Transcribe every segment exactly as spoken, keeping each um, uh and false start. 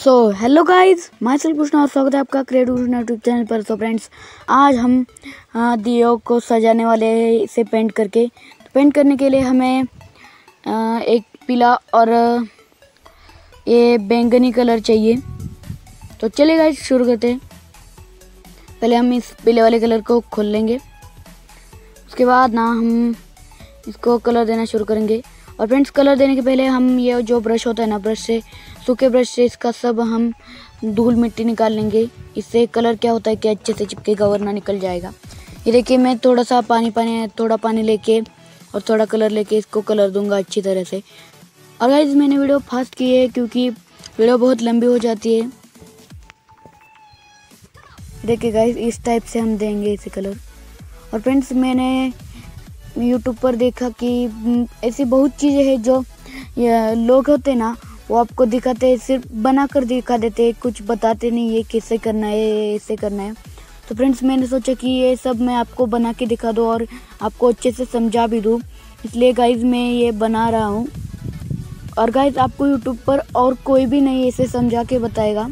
सो hello guys, myself Krishna और स्वागत है आपका क्रिएटिव यूट्यूब चैनल पर। सो फ्रेंड्स, आज हम आ, दियो को सजाने वाले हैं इसे पेंट करके। तो पेंट करने के लिए हमें आ, एक पीला और ये बैंगनी कलर चाहिए। तो चलिए गाइस शुरू करते हैं। पहले हम इस पीले वाले कलर को खोल लेंगे, उसके बाद ना हम इसको कलर देना शुरू करेंगे। और फ्रेंड्स, कलर देने के पहले हम ये जो ब्रश होता है ना, ब्रश से सूखे ब्रश से इसका सब हम धूल मिट्टी निकाल लेंगे। इससे कलर क्या होता है कि अच्छे से चिपकेगा वरना निकल जाएगा। ये देखिए, मैं थोड़ा सा पानी पानी थोड़ा पानी लेके और थोड़ा कलर लेके इसको कलर दूंगा अच्छी तरह से। और गाइस, मैंने वीडियो फास्ट की है क्योंकि वीडियो बहुत लंबी हो जाती है। देखिए गाइस, इस टाइप से हम देंगे इसे कलर। और फ्रेंड्स, मैंने यूट्यूब पर देखा कि ऐसी बहुत चीज़ें हैं जो लोग होते हैं ना, वो आपको दिखाते हैं, सिर्फ बना कर दिखा देते हैं, कुछ बताते नहीं ये कैसे करना है, ऐसे करना है। तो फ्रेंड्स, मैंने सोचा कि ये सब मैं आपको बना के दिखा दूँ और आपको अच्छे से समझा भी दूँ, इसलिए गाइज मैं ये बना रहा हूँ। और गाइज, आपको यूट्यूब पर और कोई भी नहीं ऐसे समझा के बताएगा।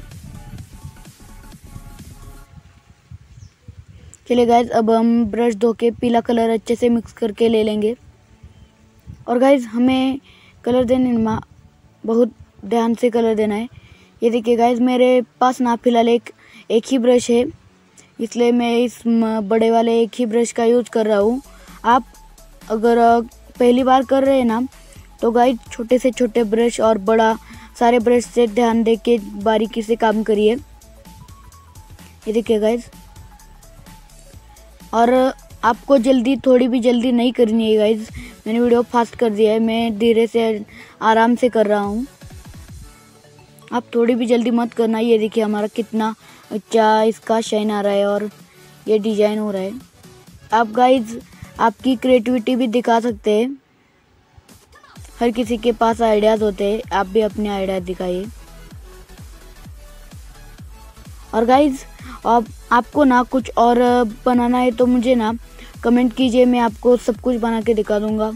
चलिए गाइज, अब हम ब्रश धो के पीला कलर अच्छे से मिक्स करके ले लेंगे। और गाइज, हमें कलर देने में बहुत ध्यान से कलर देना है। ये देखिए गाइज, मेरे पास ना फिलहाल एक एक ही ब्रश है, इसलिए मैं इस बड़े वाले एक ही ब्रश का यूज़ कर रहा हूँ। आप अगर पहली बार कर रहे हैं ना, तो गाइज छोटे से छोटे ब्रश और बड़ा सारे ब्रश से ध्यान दे के बारीकी से काम करिए। ये देखिए गाइज, और आपको जल्दी थोड़ी भी जल्दी नहीं करनी है गाइज। मैंने वीडियो फास्ट कर दिया है, मैं धीरे से आराम से कर रहा हूँ, आप थोड़ी भी जल्दी मत करना। ये देखिए हमारा कितना अच्छा इसका शाइन आ रहा है और ये डिजाइन हो रहा है। आप गाइज आपकी क्रिएटिविटी भी दिखा सकते हैं, हर किसी के पास आइडियाज़ होते हैं, आप भी अपने आइडिया दिखाइए। और गाइज, आप आपको ना कुछ और बनाना है तो मुझे ना कमेंट कीजिए, मैं आपको सब कुछ बना के दिखा दूंगा।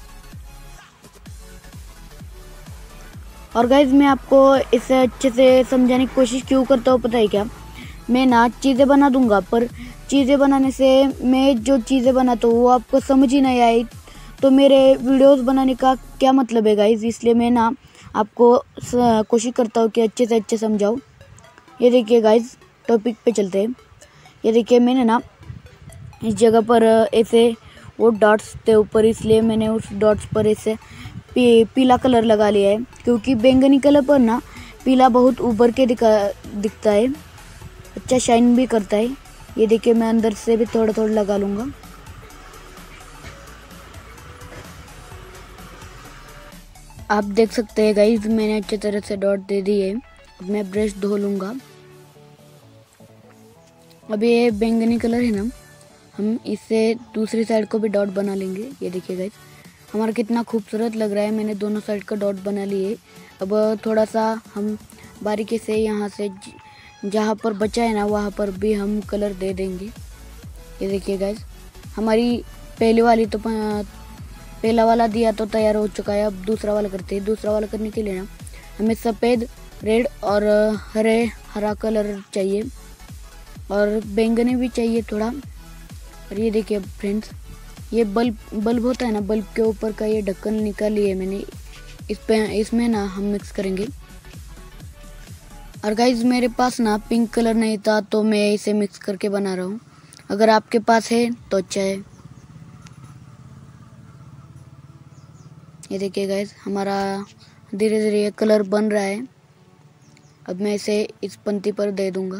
और गाइज, मैं आपको इसे अच्छे से समझाने की कोशिश क्यों करता हूँ पता है क्या? मैं ना चीज़ें बना दूंगा, पर चीज़ें बनाने से मैं जो चीज़ें बनाता हूँ वो आपको समझ ही नहीं आई तो मेरे वीडियोस बनाने का क्या मतलब है गाइज। इसलिए मैं ना आपको कोशिश करता हूँ कि अच्छे से अच्छे समझाऊँ। ये देखिए गाइज, टॉपिक पे चलते हैं। ये देखिए, मैंने ना इस जगह पर ऐसे वो डॉट्स थे ऊपर, इसलिए मैंने उस डॉट्स पर ऐसे पी, पीला कलर लगा लिया है, क्योंकि बैंगनी कलर पर ना पीला बहुत उभर के दिखा दिखता है, अच्छा शाइन भी करता है। ये देखिए, मैं अंदर से भी थोड़ा थोड़ा लगा लूँगा। आप देख सकते हैं गाइज, मैंने अच्छी तरह से डॉट दे दी है। अब मैं ब्रश धो लूँगा। अब ये बैंगनी कलर है ना, हम इससे दूसरी साइड को भी डॉट बना लेंगे। ये देखिए गाइस, हमारा कितना खूबसूरत लग रहा है। मैंने दोनों साइड का डॉट बना लिए। अब थोड़ा सा हम बारीकी से यहाँ से जहाँ पर बचा है ना, वहाँ पर भी हम कलर दे देंगे। ये देखिए गाइस, हमारी पहली वाली तो पहला वाला दिया तो तैयार हो चुका है। अब दूसरा वाला करते हैं। दूसरा वाला करने के लिए ना हमें सफ़ेद, रेड और हरे हरा कलर चाहिए और बैंगनी भी चाहिए थोड़ा। और ये देखिए फ्रेंड्स, ये बल्ब बल्ब होता है ना, बल्ब के ऊपर का ये ढक्कन निकाल लिया है मैंने। इस पे इसमें ना हम मिक्स करेंगे। और गाइज, मेरे पास ना पिंक कलर नहीं था तो मैं इसे मिक्स करके बना रहा हूँ। अगर आपके पास है तो अच्छा है। ये देखिए गाइज, हमारा धीरे धीरे ये कलर बन रहा है। अब मैं इसे इस पंक्ति पर दे दूँगा।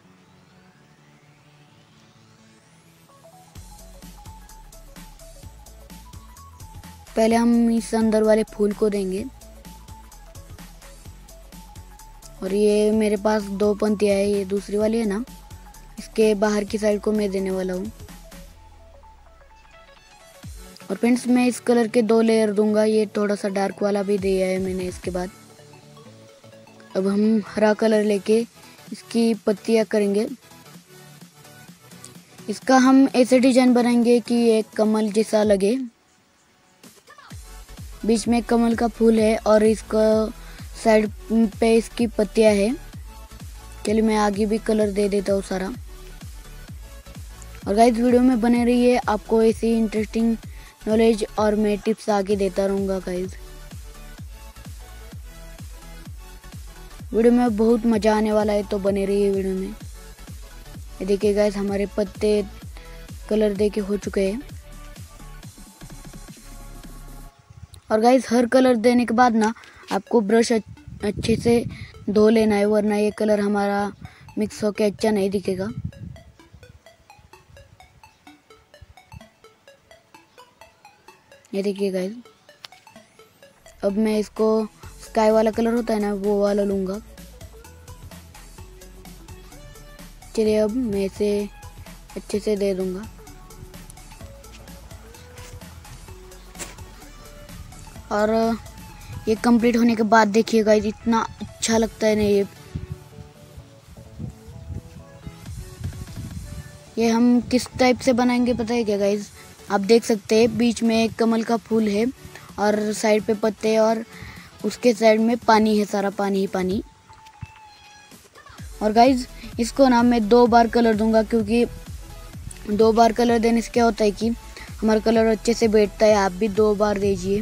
पहले हम इस अंदर वाले फूल को देंगे। और ये मेरे पास दो पंक्तियाँ है, ये दूसरी वाली है ना, इसके बाहर की साइड को मैं देने वाला हूँ। और फ्रेंड्स, मैं इस कलर के दो लेयर दूंगा। ये थोड़ा सा डार्क वाला भी दिया है मैंने इसके बाद। अब हम हरा कलर लेके इसकी पत्तियाँ करेंगे। इसका हम ऐसे डिजाइन बनाएंगे कि एक कमल जैसा लगे। बीच में कमल का फूल है और इसका साइड पे इसकी पत्तियां है। चलिए मैं आगे भी कलर दे देता हूँ सारा। और गाइस वीडियो में बने रहिए, आपको ऐसी इंटरेस्टिंग नॉलेज और मैं टिप्स आगे देता रहूँगा गाइस। वीडियो में बहुत मज़ा आने वाला है, तो बने रहिए वीडियो में। ये देखिए गाइस हमारे पत्ते कलर दे के हो चुके हैं। और गाइस हर कलर देने के बाद ना आपको ब्रश अच्छे से धो लेना है, वरना ये कलर हमारा मिक्स होके अच्छा नहीं दिखेगा। ये देखिए गाइस, अब मैं इसको स्काई वाला कलर होता है ना, वो वाला लूँगा। चलिए अब मैं इसे अच्छे से दे दूँगा। और ये कंप्लीट होने के बाद देखिए गाइस इतना अच्छा लगता है ना ये ये हम किस टाइप से बनाएंगे पता है क्या गाइस? आप देख सकते हैं बीच में एक कमल का फूल है और साइड पे पत्ते और उसके साइड में पानी है, सारा पानी ही पानी। और गाइस इसको ना मैं दो बार कलर दूंगा, क्योंकि दो बार कलर देने से क्या होता है कि हमारा कलर अच्छे से बैठता है। आप भी दो बार दीजिए।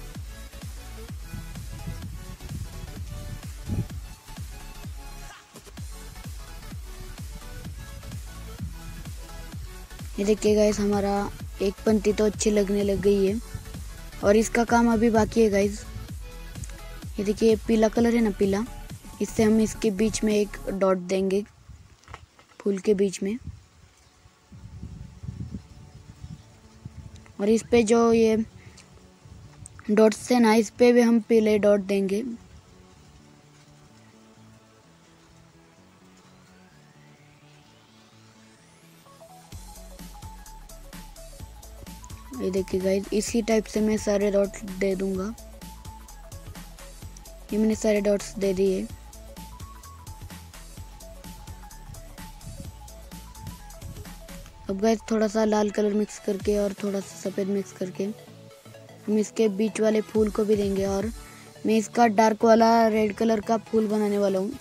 ये देखिए गाइस हमारा एक पंक्ति तो अच्छी लगने लग गई है और इसका काम अभी बाकी है गाइस। ये देखिए पीला कलर है ना, पीला, इससे हम इसके बीच में एक डॉट देंगे, फूल के बीच में। और इस पे जो ये डॉट्स है ना, इस पे भी हम पीले डॉट देंगे। ये देखिए गाइस इसी टाइप से मैं सारे डॉट्स दे दूंगा। ये मैंने सारे डॉट्स दे दिए। अब गाइस थोड़ा सा लाल कलर मिक्स करके और थोड़ा सा सफ़ेद मिक्स करके हम इसके बीच वाले फूल को भी देंगे। और मैं इसका डार्क वाला रेड कलर का फूल बनाने वाला हूँ।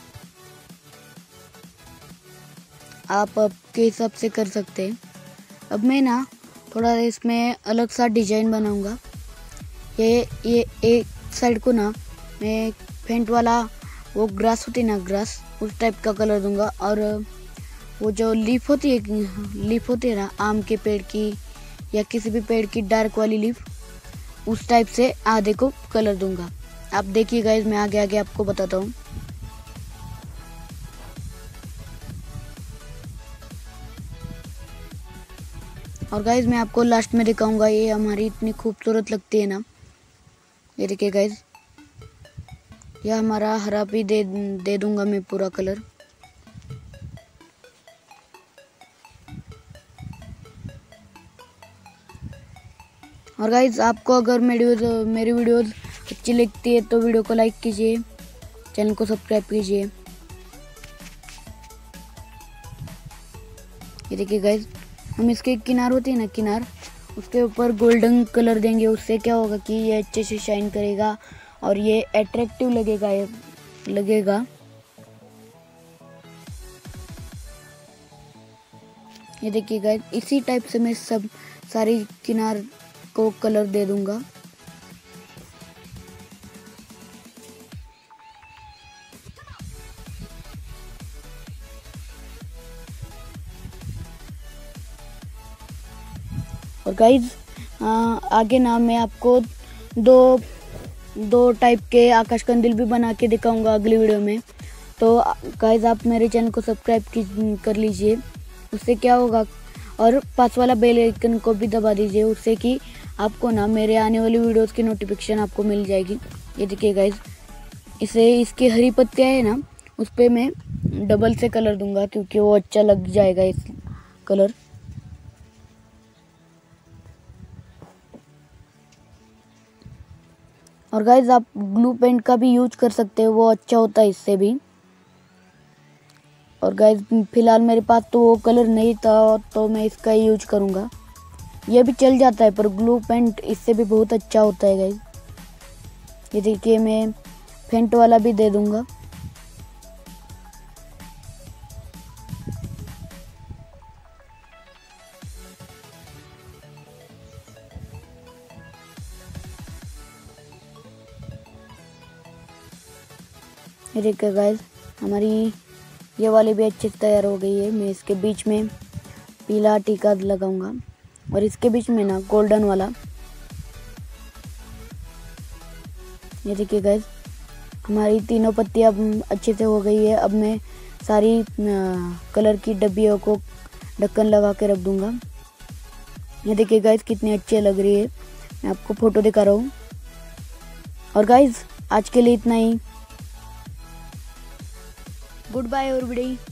आप आपके हिसाब से कर सकते हैं। अब मैं ना थोड़ा इसमें अलग सा डिजाइन बनाऊंगा। ये ये एक साइड को ना मैं फेंट वाला वो ग्रास होती है ना, ग्रास, उस टाइप का कलर दूंगा। और वो जो लीफ होती है लीफ होती है ना आम के पेड़ की या किसी भी पेड़ की डार्क वाली लीफ, उस टाइप से आधे को कलर दूंगा। आप देखिए गाइस मैं आगे आगे आपको बताता हूँ। और गाइस मैं आपको लास्ट में दिखाऊंगा, ये हमारी इतनी खूबसूरत लगती है ना। ये देखिए गाइस, यह हमारा हरा भी दे दे दूंगा मैं पूरा कलर। और गाइस आपको अगर मेरी मेरी वीडियोस अच्छी लगती है तो वीडियो को लाइक कीजिए, चैनल को सब्सक्राइब कीजिए। ये देखिए गाइस, हम इसके किनार होती है ना, किनार, उसके ऊपर गोल्डन कलर देंगे। उससे क्या होगा कि ये अच्छे से शाइन करेगा और ये अट्रैक्टिव लगेगा ये लगेगा ये देखिए गाइस इसी टाइप से मैं सब सारी किनार को कलर दे दूंगा। और गाइज आगे ना मैं आपको दो दो टाइप के आकाश कंदील भी बना के दिखाऊंगा अगली वीडियो में। तो गाइज आप मेरे चैनल को सब्सक्राइब कर लीजिए, उससे क्या होगा, और पास वाला बेल आइकन को भी दबा दीजिए, उससे कि आपको ना मेरे आने वाली वीडियोस की नोटिफिकेशन आपको मिल जाएगी। ये देखिए गाइज, इसे इसकी हरी पत्तियाँ है ना, उस पर मैं डबल से कलर दूंगा क्योंकि वो अच्छा लग जाएगा इस कलर। और गाइज आप ग्लू पेंट का भी यूज कर सकते हो, वो अच्छा होता है इससे भी। और गाइज फिलहाल मेरे पास तो वो कलर नहीं था तो मैं इसका ही यूज करूँगा। ये भी चल जाता है पर ग्लू पेंट इससे भी बहुत अच्छा होता है गाइज। ये देखिए मैं फेंट वाला भी दे दूँगा। ये देखिए गाइस, हमारी ये वाली भी अच्छे से तैयार हो गई है। मैं इसके बीच में पीला टीका लगाऊंगा और इसके बीच में ना गोल्डन वाला। ये देखिए गाइस, हमारी तीनों पत्तियाँ अब अच्छे से हो गई है। अब मैं सारी कलर की डब्बियों को ढक्कन लगा के रख दूंगा। ये देखिए गाइस, कितनी अच्छी लग रही है। मैं आपको फ़ोटो दिखा रहा हूँ। और गाइस, आज के लिए इतना ही। Good by everybody.